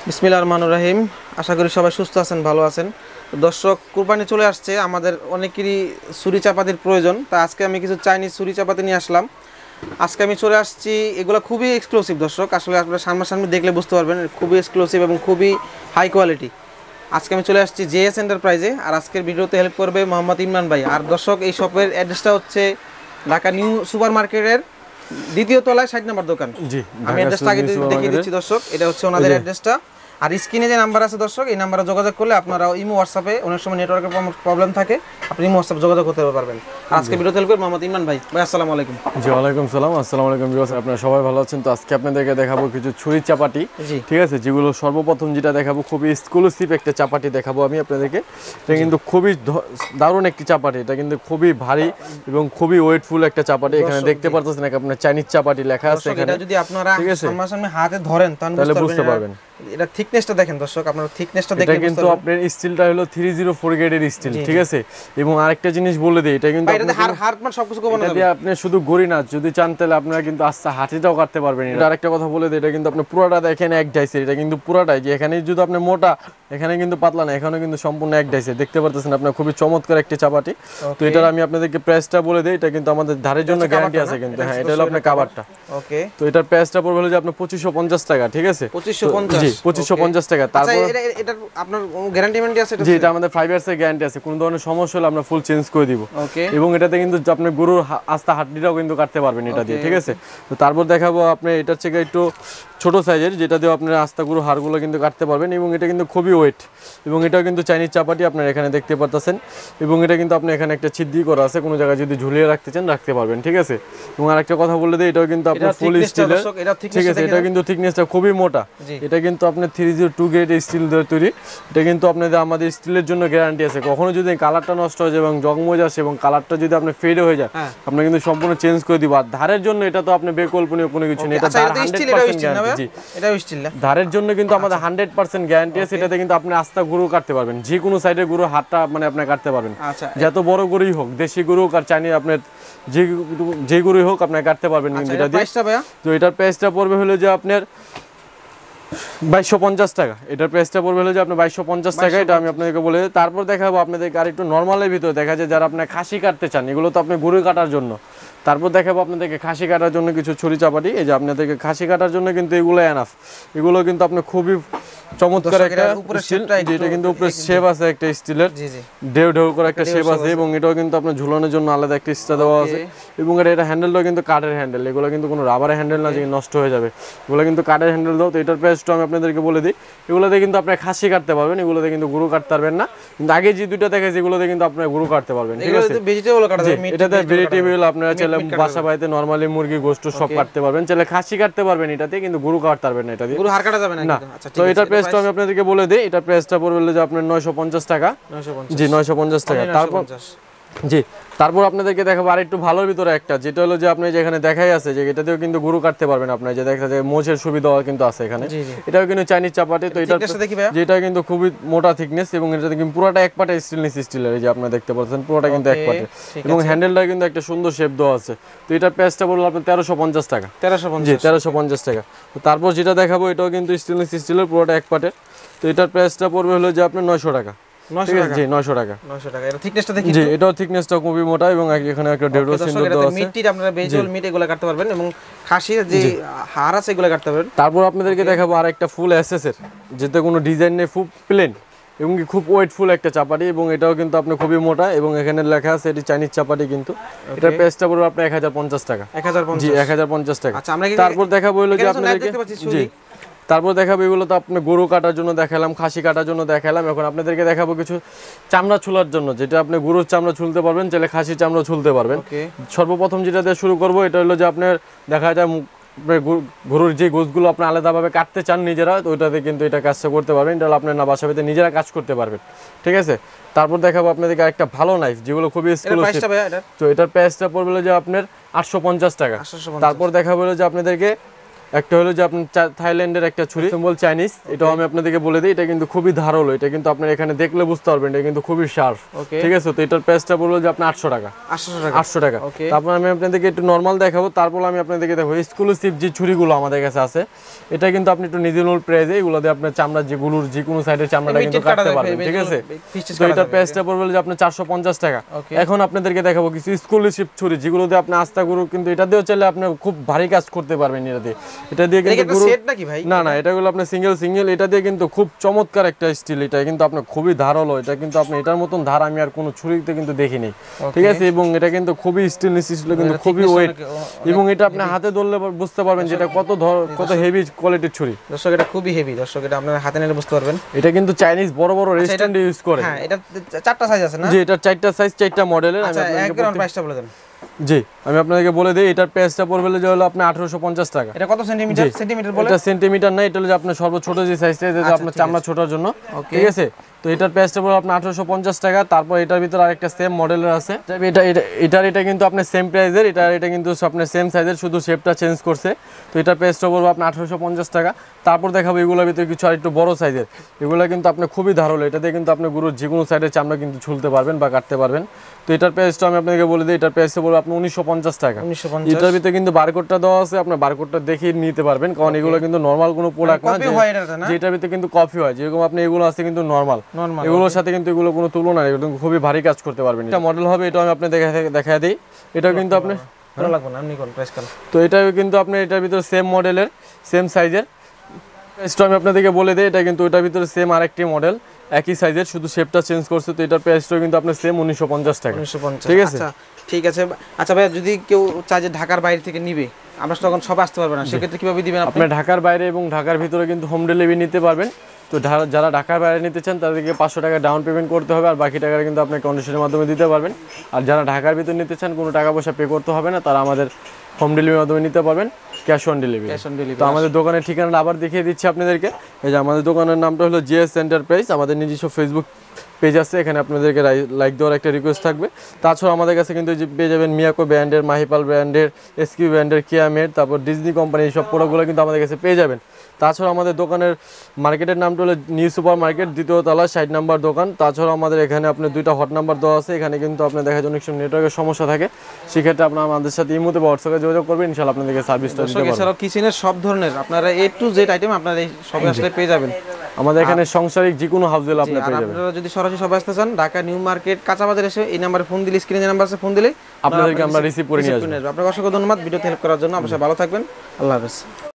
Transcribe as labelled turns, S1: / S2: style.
S1: বিসমিল্লাহির রহমানির রহিম। আশা করি সবাই সুস্থ আছেন, ভালো আছেন। দর্শক, কুরবানি চলে আসছে, আমাদের অনেকেরই ছুরি চাপাতির প্রয়োজন। তা আজকে আমি কিছু চাইনিজ ছুরি চাপাতি নিয়ে আসলাম। আজকে আমি চলে আসছি, এগুলো খুবই এক্সক্লুসিভ দর্শক, আসলে আপনারা সামনাসামনি দেখলে বুঝতে পারবেন, খুবই এক্সক্লুসিভ এবং খুবই হাই কোয়ালিটি। আজকে আমি চলে আসছি জেএস এন্টারপ্রাইজে, আর আজকের ভিডিওতে হেল্প করবে মোহাম্মদ ইমরান ভাই। আর দর্শক, এই শপের অ্যাড্রেসটা হচ্ছে ঢাকা নিউ সুপার মার্কেটের দ্বিতীয় তলায় 60 নম্বর দোকান।
S2: জি,
S1: আমি অ্যাড্রেসটা আগে দেখিয়ে দিচ্ছি দর্শক, এটা হচ্ছে ওনাদের অ্যাড্রেসটা। আর স্ক্রিনে যে নাম্বার আছে দর্শক, এই নাম্বারে যোগাযোগ করলে আপনারা ইমো হোয়াটসঅ্যাপে, অনেক সময় নেটওয়ার্কের প্রবলেম থাকে, আপনি ইমো হোয়াটসঅ্যাপ যোগাযোগ করতে পারবেন। আর আজকে ভিডিও তেল করে মোহাম্মদ ইমরান ভাই। ভাই আসসালামু আলাইকুম।
S2: জি, ওয়ালাইকুম সালাম। আসসালামু আলাইকুম ভিউয়ার্স, আপনারা সবাই ভালো আছেন? তো আজকে আপনাদেরকে দেখাবো কিছু ছুরি চাপাটি, ঠিক আছে, যেগুলো সর্বপ্রথম যেটা দেখাবো খুবই এক্সক্লুসিভ একটা চাপাটি দেখাবো আমি আপনাদেরকে। এটা কিন্তু খুবই দারুণ একটি চাপাটি, এটা কিন্তু খুবই ভারী এবং খুবই ওয়েটফুল একটা চাপাটি। এখানে দেখতে পারতেছেন আপনার চাইনিজ চাপাটি লেখা আছে এখানে।
S1: এটা যদি আপনারা সামনাসামনি হাতে ধরেন তাহলে বুঝতে পারবেন। এটা থিকনেসটা দেখেন দর্শক, আপনারা থিকনেসটা দেখলে
S2: এটা কিন্তু আপনার স্টিলটা হলো 304 গ্রেডের স্টিল, ঠিক আছে। এবং আরেকটা জিনিস বলে দেই, এটা কিন্তু
S1: এটাতে হাড় সবকিছু কোবানো যাবে।
S2: এটা আপনি শুধু গড়ি না, যদি চান তাহলে আপনারা কিন্তু আস্তে হাতিটাও কাটতে পারবেন। এটা আরেকটা কথা বলে দেই, এটা কিন্তু আপনি পুরোটা দেখেন এক ডাইসের, এটা কিন্তু পুরোটাই, যে এখানে যদি আপনি মোটা, এখানে কিন্তু পাতলা না, এখানে কিন্তু সম্পূর্ণ এক ডাইসের। দেখতে পারতেছেন আপনারা, খুবই চমৎকার একটি চাপাটি। তো এটার আমি আপনাদেরকে প্রাইসটা বলে দেই, এটা কিন্তু আমাদের ধারের জন্য গ্যারান্টি আছে কিন্তু। হ্যাঁ, এটা হলো আপনার কভারটা।
S1: ওকে,
S2: তো এটার প্রাইসটা পড়বে হলো যে আপনার 2550 টাকা, ঠিক আছে।
S1: 2550,
S2: জি 2550 টাকা। তারপর
S1: এটা আপনার গ্যারান্টি মেন্টি আছে?
S2: জি, এটা আমাদের 5 ইয়ার্স এর গ্যারান্টি আছে, কোনো ধরনের সমস্যা হলে আমরা ফুল চেঞ্জ করে দিব।
S1: ওকে,
S2: এবং এটাতে কিন্তু আপনি গরুর আস্তা হাড্ডিটাও কিন্তু কাটতে পারবেন এটা দিয়ে, ঠিক আছে। তো তারপর দেখাবো আপনি এটার থেকে একটু ছোট সাইজের, যেটা দিয়ে আপনার আস্তা গরু হাড়গুলো কিন্তু কাটতে পারবেন। এবং এটা কিন্তু খুবই ওয়েট, এবং এটাও কিন্তু চাইনিজ চাপাটি আপনারা এখানে দেখতে পারতেছেন। এবং এটা কিন্তু আপনি এখানে একটা ছিদ্রি করা আছে, কোনো জায়গায় যদি ঝুলিয়ে রাখতে চান রাখতে পারবেন, ঠিক আছে। এবং আরেকটা কথা বলে দিই, এটাও কিন্তু আপনার ফুল স্টিলের, ঠিক আছে। এটা কিন্তু থিকনেসটা খুবই মোটা, এটা কিন্তু আপনার 302 গ্রেড স্টিল দিয়ে তৈরি। এটা কিন্তু আপনাদের আমাদের স্টিলের জন্য গ্যারান্টি আছে, কখনো যদি কালারটা নষ্ট হয়ে যায় এবং জংমজ আসে এবং কালারটা যদি আপনার ফেড হয়ে যায়, আপনি কিন্তু সম্পূর্ণ চেঞ্জ করে দিব। আর ধারের জন্য এটা তো আপনি বিকল্পনীয় কোনো কিছু নেই, এটা 100% গ্যারান্টি। এটাও স্টিল না, ধারের জন্য কিন্তু আমাদের 100% গ্যারান্টি আছে। এটাতে কিন্তু আপনি আস্তা গরু কাটতে পারবেন, যে কোনো সাইডের গরু হাতটা মানে আপনি কাটতে পারবেন। যত বড় গরুই হোক, দেশি গরু হোক আর চাইনিজ, আপনার যে গরুই হোক আপনি কাটতে পারবেন কিন্তু এটা দিয়ে। তো এটার প্রাইসটা পড়বে হলো যে আপনার 2250 টাকা। এটার প্রাইসটা পড়বে হলো যে আপনার 2250 টাকা, এটা আমি আপনাদেরকে বলে। তারপর দেখাবো আপনাদেরকে আর একটু নর্মালের ভিতরে দেখা যায়, যারা আপনার খাসি কাটতে চান, এগুলো তো আপনি গরু কাটার জন্য। তারপর দেখাবো আপনাদেরকে খাসি কাটার জন্য কিছু ছুরি চাপাটি। এই যে আপনাদেরকে খাসি কাটার জন্য কিন্তু এগুলো এনাফ, এগুলো কিন্তু আপনি খুবই চমৎকার একটা স্টিল, যেটা কিন্তু উপরে শেপ আছে একটা স্টিলের, ঢেউ ঢেউ করে একটা শেপ আছে। এবং এটাও কিন্তু আপনার ঝুলানোর জন্য আলাদা একটা স্টা দেওয়া আছে। এবং এটা হ্যান্ডেলটাও কিন্তু কাঠের হ্যান্ডেল, এগুলো কিন্তু কোনো রাবারের হ্যান্ডেল না যে নষ্ট হয়ে যাবে, এগুলো কিন্তু কাঠের হ্যান্ডেল দাও। তো এটার প্রাইসটা আমি আপনাদেরকে বলে দিই, এগুলোতে কিন্তু আপনি খাসি কাটতে পারবেন, এগুলোতে কিন্তু গরু কাটতে পারবেন না। কিন্তু আগে যে দুইটা দেখেছি, এগুলোতে কিন্তু আপনি গরু কাটতে পারবেন, ঠিক আছে। এটাতে ভেজিটেবল আপনারা চাইলে বাসা বাড়িতে নরমালি মুরগি গোশত সব কাটতে পারবেন, চাইলে খাসি কাটতে পারবেন এটাতে, কিন্তু গরু কাটতে পারবেন না এটা দিয়ে, গরু হাড় কাটা যাবে না। তো এটার প্রাইসটা আমি আপনাদেরকে বলে দিই, এটার প্রাইসটা পড়বে যে আপনার 950 টাকা। জি 950 টাকা। তারপর জি, তারপর আপনাদেরকে দেখাবো আর একটু ভালোর ভিতরে একটা, যেটা হলো যে আপনি যেখানে দেখাই আছে যে এটাতেও কিন্তু গরু কাটতে পারবেন আপনার, যে দেখা যায় মোচের সুবিধাও কিন্তু আছে এখানে। এটাও কিন্তু চাইনিজ চাপাটি। তো যেটা কিন্তু খুবই মোটা থিকনেস, এবং এটাতে কিন্তু পুরোটা এক পাটে স্টেনলেস স্টিলের, এই যে আপনারা দেখতে পাচ্ছেন পুরোটা কিন্তু এক পাটে। এবং হ্যান্ডেলটা কিন্তু একটা সুন্দর শেপ দেওয়া আছে। তো এটার প্রাইসটা বললো আপনার 1350 টাকা। 1350 টাকা। তো তারপর যেটা দেখাবো, এটাও কিন্তু স্টেনলেস স্টিলের, পুরোটা এক পাটের। তো এটার প্রাইসটা পড়বে হলো যে আপনার 900 টাকা। জি 900 টাকা। এটা থিকনেসটা দেখি। জি, এটাও থিকনেসটা খুবই মোটা, এবং এখানে একটা ডেডো সিন্ডো দেওয়া আছে। মিটটি আপনারা ভেজিটেবল মিট এগুলো কাটতে পারবেন, এবং খাসির যে হাড় আছে এগুলো কাটতে পারবেন। তারপর আপনাদেরকে দেখাবো আরেকটা ফুল এসএস এর, যেটা কোনো ডিজাইন নেই, খুব প্লেন এবং খুব ওয়েটফুল একটা চাপাটি। এবং এটাও কিন্তু আপনি খুবই মোটা, এবং এখানে লেখা আছে এটি চাইনিজ চাপাটি কিন্তু। এটার প্রাইসটা পড়বে আপনার 1050 টাকা। 1050। জি 1050 টাকা। তারপর দেখাবো হলো যে আপনাদেরকে, জি তারপর দেখাবো, এগুলো তো আপনি গরু কাটার জন্য দেখালাম, খাসি কাটার জন্য দেখালাম। এখন আপনাদেরকে দেখাবো কিছু চামড়া ছুলার জন্য, যেটা আপনি গরুর চামড়া ছুলতে পারবেন, চাইলে খাসির চামড়া ছুলতে পারবেন। সর্বপ্রথম যেটা দিয়ে শুরু করবো, এটা হলো যে আপনার দেখা যায় গরুর যে গোশগুলো আপনি আলাদাভাবে কাটতে চান নিজেরা, তো ওইটাতে কিন্তু এটা কাজটা করতে পারবেন। এটা হলো আপনার না বাসা বাড়িতে নিজেরা কাজ করতে পারবেন, ঠিক আছে। তারপর দেখাবো আপনাদেরকে আরেকটা ভালো নাইফ, যেগুলো খুবই এক্সক্লুসিভ। তো এটার প্রাইসটা পড়বে যে আপনার 850 টাকা। তারপর দেখাবো যে আপনাদেরকে একটা হলো যে আপনার থাইল্যান্ডের একটা ছুরি সিম্বল চাইনিজ, এটাও আমি আপনাদেরকে বলে দিই, এটা কিন্তু খুবই ধারালো, এটা কিন্তু আপনার এখানে দেখলে বুঝতে পারবেন এটা কিন্তু খুবই শার্প। ঠিক আছে, তো এটার প্রাইসটা বলবো যে আপনার 800 টাকা। 800 টাকা। তারপর আমি আপনাদেরকে একটু নরমাল দেখাবো, তারপর আমি আপনাদেরকে দেখো এক্সক্লুসিভ যে ছুরিগুলো আমাদের কাছে আছে, এটা কিন্তু আপনি একটু রিজনেবল প্রাইসে এগুলো দিয়ে আপনার চামড়া যে গুলোর যে কোনো সাইডের চামড়াটা কিন্তু কাটতে পারবেন। ঠিক আছে, তো এটার প্রাইসটা পড়বে যে আপনার 450 টাকা। এখন আপনাদেরকে দেখাবো কিছু এক্সক্লুসিভ ছুরি যেগুলো দিয়ে আপনি আস্তা গরু কিন্তু এটা দিয়েও চাইলে আপনি খুব ভারী কাজ করতে পারবেন। এটা দিয়ে কিন্তু গরু
S1: সেট নাকি ভাই?
S2: না, এটাগুলো আপনি সিঙ্গেল, এটা দিয়ে কিন্তু খুব চমৎকার একটা স্টিল, এটা কিন্তু আপনার খুবই ধারালো, এটা কিন্তু আপনি এটার মতন ধার আমি আর কোনো ছুরিতে কিন্তু দেখিনি। ঠিক আছে, এবং এটা কিন্তু খুবই স্টেনলেস স্টিল, কিন্তু খুবই ওয়েট, এবং এটা আপনি হাতে ধরলে বুঝতে পারবেন যেটা কত হেভি কোয়ালিটির ছুরি।
S1: দর্শক এটা খুবই হেভি, দর্শক এটা আপনারা হাতে নিলে বুঝতে পারবেন।
S2: এটা কিন্তু চাইনিজ বড় রেস্টুরেন্টে ইউজ করে।
S1: হ্যাঁ, এটা 4টা সাইজ আছে না?
S2: জি, এটা 4টা সাইজ, 4টা মডেলের।
S1: আমি আপনাকে প্রাইসটা বলে দেন।
S2: জি, আমি আপনাদেরকে বলে দিই, এটার প্রাইসটা পড়বে যে হলো আপনার 1850 টাকা।
S1: এটা কত সেন্টিমিটার বলে?
S2: এটা সেন্টিমিটার না, এটা হলো যে আপনার সর্বছোট যে সাইজটা, এটা আপনার চামড়া ছোটার জন্য। ঠিক আছে, তো এটার প্রাইসটা পড়বে আপনার 1850 টাকা। তারপর এটার ভিতর আরেকটা সেম মডেলের আছে, এটা কিন্তু আপনার সেম প্রাইসের, এটা কিন্তু আপনার সেম সাইজের, শুধু শেপটা চেঞ্জ করছে। তো এটার প্রাইসটা পড়বে আপনার 1850 টাকা। তারপর দেখাবো এগুলোর ভিতরে কিছু আরেকটু বড় সাইজের, এগুলো কিন্তু আপনি খুবই ধারালো, এটাতে কিন্তু আপনি গরুর যে কোনো সাইডের চামড়া কিন্তু ছুলতে পারবেন বা কাটতে পারবেন। তো এটার প্রাইসটা আমি আপনাকে বলে দিই, এটার প্রাইসটা পড়বে আপনার 1950 টাকা। এটার ভিতরে কিন্তু বারকোডটা দেওয়া আছে, আপনি বারকোডটা দেখে নিতে পারবেন, কারণ এগুলো কিন্তু নরমাল কোনো প্রোডাক্ট না, যেটার ভিতরে কিন্তু কফি হয়, যেরকম আপনি এগুলো আছে কিন্তু নরমাল, এগুলোর সাথে কিন্তু এগুলো কোনো তুলনা নেই, এগুলো খুবই ভারী কাজ করতে পারবেন। এটা মডেল হবে, এটা আমি আপনাদের দেখা দিই, এটা কিন্তু আপনি
S1: ভালো লাগবে না, আপনি কোন প্রাইস কাল।
S2: তো এটাও কিন্তু আপনি এটার ভিতরে সেম মডেলের, সেম সাইজের, প্রাইসটা আমি আপনাদেরকে বলে দিই, এটা কিন্তু এটার ভিতরে সেম আরেকটি মডেল, একই সাইজের, শুধু শেপটা চেঞ্জ করছে। তো এটার প্রাইসটাও কিন্তু আপনার সেম 1950 টাকা।
S1: 1950।
S2: ঠিক আছে,
S1: ঠিক আছে। আচ্ছা ভাই, যদি কেউ চায় যে ঢাকার বাইরে থেকে নিবে, আমরা তখন সব আসতে পারবো না, সেক্ষেত্রে কিভাবে দিবেন আপনি?
S2: ঢাকার বাইরে এবং ঢাকার ভিতরে কিন্তু হোম ডেলিভারি নিতে পারবেন। তো যারা ঢাকার বাইরে নিতে চান তাদেরকে 500 টাকা ডাউন পেমেন্ট করতে হবে, আর বাকি টাকাটা কিন্তু আপনি কন্ডিশনের মাধ্যমে দিতে পারবেন। আর যারা ঢাকার ভিতরে নিতে চান কোনো টাকা পয়সা পে করতে হবে না, তারা আমাদের হোম ডেলিভারির মাধ্যমে নিতে পারবেন, ক্যাশ অন ডেলিভারি। তো আমাদের দোকানের ঠিকানাটা আবার দেখিয়ে দিচ্ছি আপনাদেরকে। এই যে আমাদের দোকানের নামটা হলো জিএস এন্টারপ্রাইজ, আমাদের নিজস্ব ফেসবুক পেজ আছে, এখানে আপনাদেরকে লাইক দেওয়ার একটা রিকোয়েস্ট থাকবে। তাছাড়া আমাদের কাছে কিন্তু পেয়ে যাবেন মিয়াকো ব্র্যান্ডের, মাহিপাল ব্র্যান্ডের, এসকিউ ব্র্যান্ডের, কিয়ামের, তারপর ডিজনি কোম্পানি, এইসব প্রোডাক্টগুলো কিন্তু আমাদের কাছে পেয়ে যাবেন। তাছাড়া আমাদের দোকানের মার্কেটের নামটা হলো নিউ সুপার মার্কেট, 2য় তলা, 60 নম্বর দোকান। তাছাড়া আমাদের এখানে আপনার 2টা হট নাম্বার দেওয়া আছে, এখানে কিন্তু আপনার দেখা যায় অনেক সময় নেটওয়ার্কের সমস্যা থাকে, সেক্ষেত্রে আপনারা আমাদের সাথে ইমোতে বা হোয়াটসঅ্যাপে যোগাযোগ করবেন, ইনশাআল্লাহ আপনাদেরকে সার্ভিসটা দিতে পারবো।
S1: এছাড়াও কিচেনের সব ধরনের আপনারা A to Z আইটেম আপনারা এই সবে আসলে পেয়ে যাবেন।
S2: আমাদের এখানে সংসারিক যে কোনো হাউসেল আপনি পেয়ে যাবেন।
S1: আপনারা যদি সরাসরি সবাই আসতে চান, ঢাকা নিউ মার্কেট কাঁচা বাজার এসে এই নাম্বারে ফোন দিলে, স্ক্রিনে যে নাম্বার আছে ফোন দিলে
S2: আপনাদেরকে আমরা রিসিভ করে নিয়ে আসবো।
S1: আপনাকে অসংখ্য ধন্যবাদ ভিডিওতে হেল্প করার জন্য। অবশ্যই ভালো থাকবেন। আল্লাহ হাফেজ।